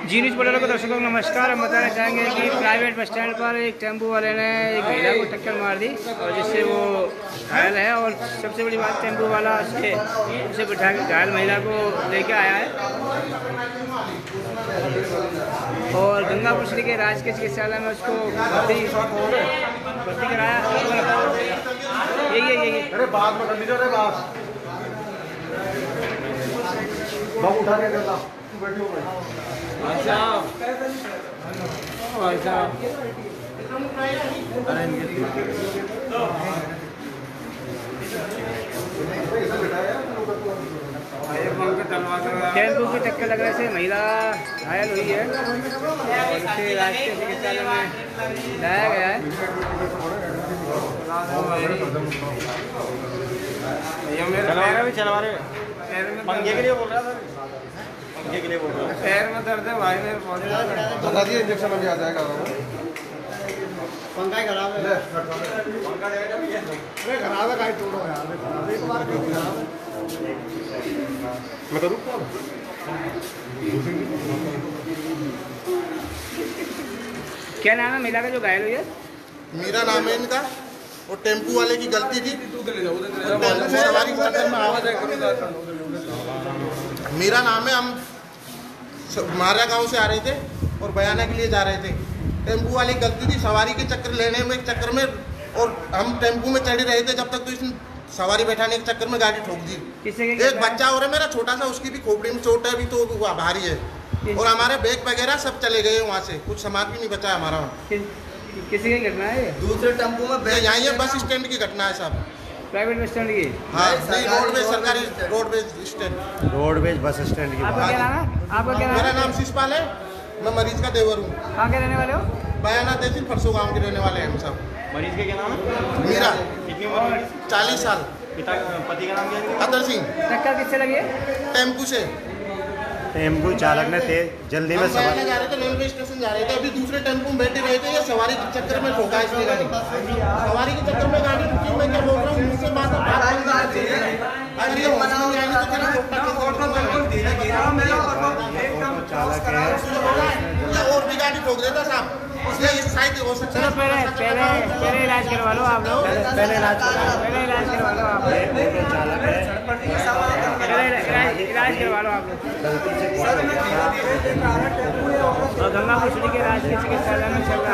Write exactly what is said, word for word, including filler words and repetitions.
जी news portal को दर्शकों को नमस्कार। हम बताना चाहेंगे कि प्राइवेट बस स्टैंड पर एक टेम्पो वाले ने एक महिला को टक्कर मार दी और जिससे वो घायल है। और सबसे बड़ी बात, टेम्पो वाला उसे उसे बिठा के घायल महिला को लेके आया है और गंगापुर श्री के राजकीय चिकित्सालय में उसको भर्ती भर्ती कराया। यही है यही अरे बात में लीजिए। अरे बात बाबू उठा के देता तू बैठी हो भाई साहब भाई साहब। टेम्पो की टक्कर लगने से महिला घायल हुई है और उसे राष्ट्रीय चिकित्सालय में लाया गया है। चलवा रहे चलवा रहे पंखे के लिए बोल रहा था। पंखे के लिए बोल रहा पैर में दर्द है भाई मेरे बहुत बता दिए इंजेक्शन अभी आ जाएगा। पंखा ही खराब है। पंखा अरे खराब है काहे तोड़ो यार। एक बार मैं करूँ कॉल। क्या नाम है महिला का जो घायल हुई है? मेरा नाम है इनका। वो टेम्पू वाले की गलती थी। टेम्पू सवारी के चक्कर में आवाज है। मेरा नाम है। हम मारिया गांव से आ रहे थे और बयाना के लिए जा रहे थे। टेम्पू वाली गलती थी सवारी के चक्कर लेने में चक्कर में, और हम टेम्पू में चढ़े रहे थे जब तक तो इसने सवारी बैठाने के चक्कर में गाड़ी ठोक दी। एक बच्चा और है मेरा छोटा सा, उसकी भी खोपड़ी में चोट है अभी तो भारी है। और हमारे बैग वगैरह सब चले गए वहाँ से, कुछ सामान भी नहीं बचा हमारा। किसी की घटना है? दूसरे टेम्पू में यहाँ है बस स्टैंड की घटना है साहब। प्राइवेट बस स्टैंड की? हाँ रोडवेज सरकारी roadways stand roadways bus stand की। आपका क्या नाम है? आपका क्या नाम है? मेरा नाम शिषपाल है। मैं मरीज का देवर हूँ। कहाँ के रहने वाले हो? बयाना तहसील परसों गाँव के रहने वाले हैं हम सब। मरीज का क्या नाम है? मीरा। कितनी उम्र? चालीस साल। पिता पति का नाम क्या है? अतर सिंह। टक्कर किससे लगी है? टेम्पू से। टेम्पू चालक ने तेज जल्दी में जा रहे थे, रेलवे स्टेशन जा रहे थे। अभी दूसरे टेम्पू में बैठे रहे थे, ये सवारी के चक्कर में ठोका इसने गाड़ी। सवारी के चक्कर में गाड़ी रुकी। मैं क्या बोल रहा हूँ मुझसे बात अगर ये मना हो जाएंगे तो फिर और भी गाड़ी ठोक देता साहब। इसलिए इस साइड हो सकता है। पहले पहले पहले इलाज करवा लो आप लोग। पहले इलाज पहले इलाज करवा लो आप लोग। चालक है इलाज करवा लो आप लोग। गलती से और गंगापुर श्री के राजकीय चिकित्सालय में चल